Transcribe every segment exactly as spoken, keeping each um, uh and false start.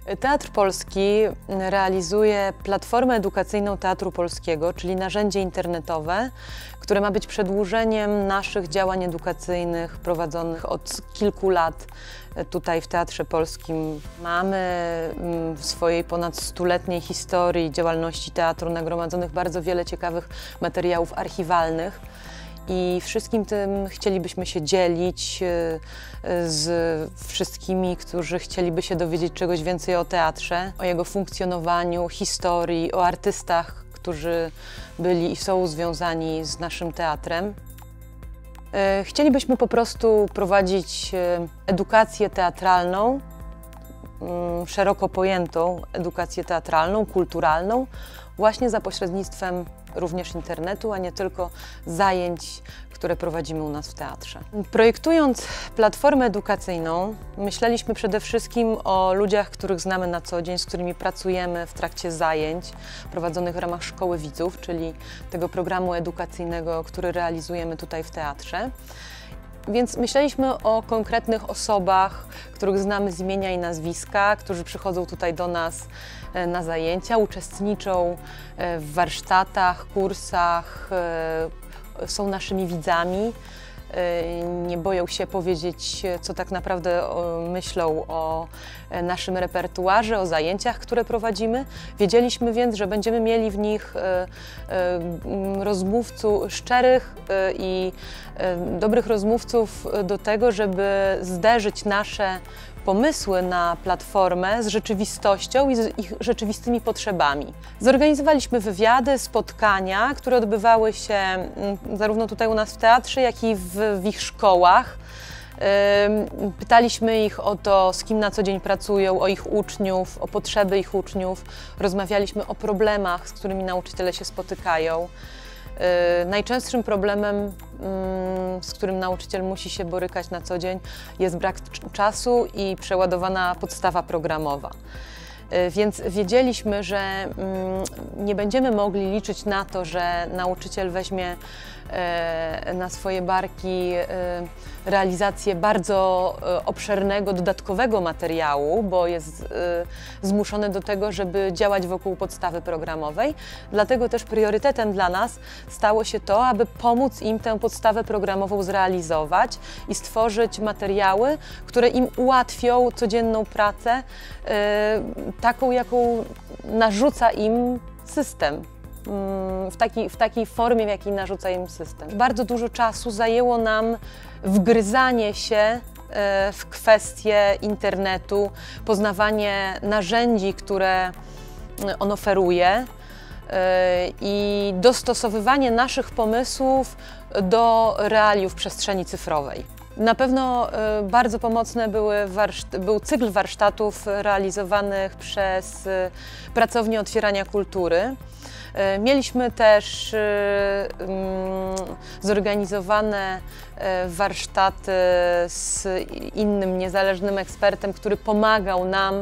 Teatr Polski realizuje platformę edukacyjną Teatru Polskiego, czyli narzędzie internetowe, które ma być przedłużeniem naszych działań edukacyjnych prowadzonych od kilku lat tutaj w Teatrze Polskim. Mamy w swojej ponad stuletniej historii działalności teatru nagromadzonych bardzo wiele ciekawych materiałów archiwalnych. I wszystkim tym chcielibyśmy się dzielić z wszystkimi, którzy chcieliby się dowiedzieć czegoś więcej o teatrze, o jego funkcjonowaniu, historii, o artystach, którzy byli i są związani z naszym teatrem. Chcielibyśmy po prostu prowadzić edukację teatralną, szeroko pojętą edukację teatralną, kulturalną, właśnie za pośrednictwem również internetu, a nie tylko zajęć, które prowadzimy u nas w teatrze. Projektując platformę edukacyjną, myśleliśmy przede wszystkim o ludziach, których znamy na co dzień, z którymi pracujemy w trakcie zajęć prowadzonych w ramach Szkoły Widzów, czyli tego programu edukacyjnego, który realizujemy tutaj w teatrze. Więc myśleliśmy o konkretnych osobach, których znamy z imienia i nazwiska, którzy przychodzą tutaj do nas na zajęcia, uczestniczą w warsztatach, kursach, są naszymi widzami, nie boją się powiedzieć, co tak naprawdę myślą o naszym repertuarze, o zajęciach, które prowadzimy. Wiedzieliśmy więc, że będziemy mieli w nich rozmówców, szczerych i dobrych rozmówców do tego, żeby zderzyć nasze pomysły na platformę z rzeczywistością i z ich rzeczywistymi potrzebami. Zorganizowaliśmy wywiady, spotkania, które odbywały się zarówno tutaj u nas w teatrze, jak i w, w ich szkołach. Pytaliśmy ich o to, z kim na co dzień pracują, o ich uczniów, o potrzeby ich uczniów. Rozmawialiśmy o problemach, z którymi nauczyciele się spotykają. Najczęstszym problemem, z którym nauczyciel musi się borykać na co dzień, jest brak czasu i przeładowana podstawa programowa. Więc wiedzieliśmy, że nie będziemy mogli liczyć na to, że nauczyciel weźmie na swoje barki realizację bardzo obszernego, dodatkowego materiału, bo jest zmuszony do tego, żeby działać wokół podstawy programowej. Dlatego też priorytetem dla nas stało się to, aby pomóc im tę podstawę programową zrealizować i stworzyć materiały, które im ułatwią codzienną pracę, taką, jaką narzuca im system. W takiej, w takiej formie, w jakiej narzuca im system. Bardzo dużo czasu zajęło nam wgryzanie się w kwestie internetu, poznawanie narzędzi, które on oferuje i dostosowywanie naszych pomysłów do realiów przestrzeni cyfrowej. Na pewno bardzo pomocne były był cykl warsztatów realizowanych przez Pracownię Otwierania Kultury. Mieliśmy też zorganizowane warsztaty z innym niezależnym ekspertem, który pomagał nam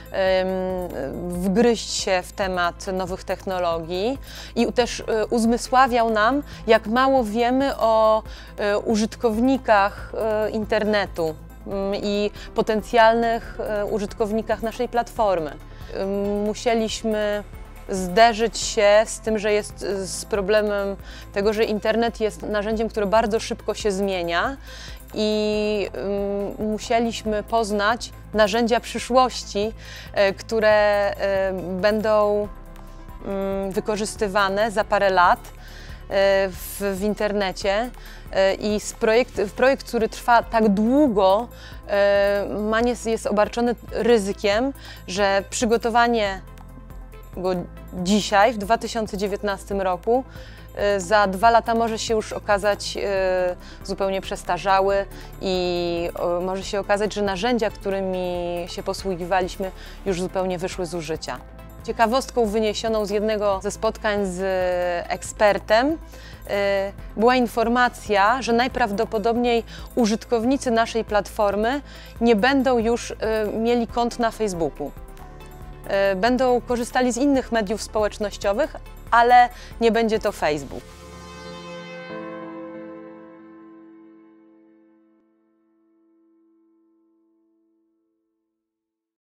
wgryźć się w temat nowych technologii i też uzmysławiał nam, jak mało wiemy o użytkownikach internetu i potencjalnych użytkownikach naszej platformy. Musieliśmy zderzyć się z tym, że jest z problemem tego, że internet jest narzędziem, które bardzo szybko się zmienia i um, musieliśmy poznać narzędzia przyszłości, e, które e, będą um, wykorzystywane za parę lat e, w, w internecie e, i z projekt, projekt, który trwa tak długo, e, ma, jest, jest obarczony ryzykiem, że przygotowanie go dzisiaj, w dwa tysiące dziewiętnastym roku, za dwa lata może się już okazać zupełnie przestarzały i może się okazać, że narzędzia, którymi się posługiwaliśmy, już zupełnie wyszły z użycia. Ciekawostką wyniesioną z jednego ze spotkań z ekspertem była informacja, że najprawdopodobniej użytkownicy naszej platformy nie będą już mieli kont na Facebooku. Będą korzystali z innych mediów społecznościowych, ale nie będzie to Facebook.